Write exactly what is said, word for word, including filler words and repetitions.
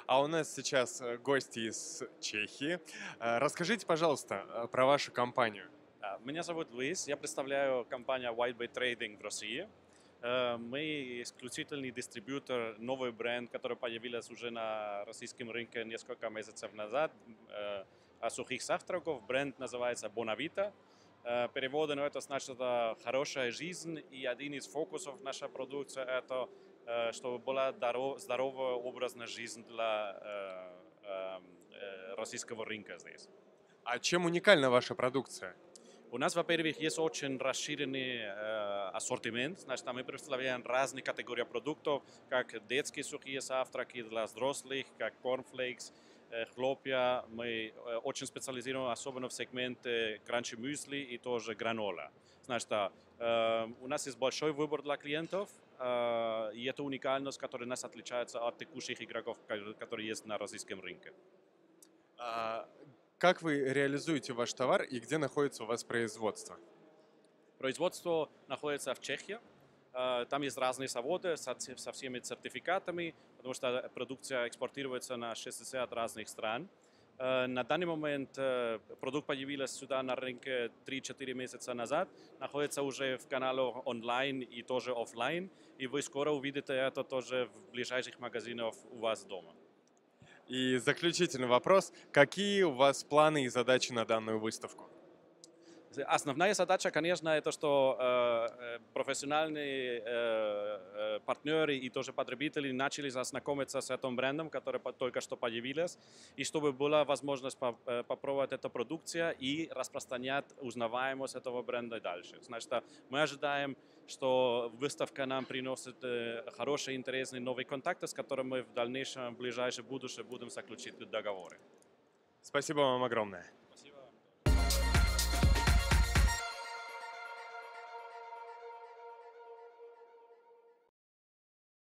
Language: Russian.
А у нас сейчас э, гости из Чехии. Э, Расскажите, пожалуйста, э, про вашу компанию. А, Меня зовут Луис, я представляю компанию Whitebait Trading в России. Э, Мы исключительный дистрибьютор, новый бренд, который появился уже на российском рынке несколько месяцев назад, э, а сухих завтраков. Бренд называется Bonavita. Э, Переводом это значит это хорошая жизнь, и один из фокусов нашей продукции это э, чтобы была здоров- здоровая образная жизнь для э, э, э, российского рынка здесь. А чем уникальна ваша продукция? У нас, во-первых, есть очень расширенный э, ассортимент. Значит, мы представляем разные категории продуктов, как детские сухие завтраки для взрослых, как cornflakes, э, хлопья. Мы э, очень специализированы, особенно в сегменте кранчи мюсли и тоже гранола. Значит, э, у нас есть большой выбор для клиентов, э, и это уникальность, которая нас отличается от текущих игроков, которые есть на российском рынке. А, Как вы реализуете ваш товар и где находится у вас производство? Производство находится в Чехии. Э, Там есть разные заводы со, ц- со всеми сертификатами, потому что продукция экспортируется на шестьдесят разных стран. Э, На данный момент э, продукт появился сюда на рынке три-четыре месяца назад, находится уже в каналах онлайн и тоже офлайн, и вы скоро увидите это тоже в ближайших магазинах у вас дома. И заключительный вопрос. Какие у вас планы и задачи на данную выставку? Основная задача, конечно, это что э, э, профессиональные э, э, партнеры и тоже потребители начали знакомиться с этим брендом, который по- только что появился, и чтобы была возможность по- э, попробовать эту продукцию и распространять узнаваемость этого бренда дальше. Значит, а мы ожидаем, что выставка нам приносит э, хорошие, интересные новые контакты, с которыми мы в дальнейшем, в ближайшем будущем будем заключить договоры. Спасибо вам огромное.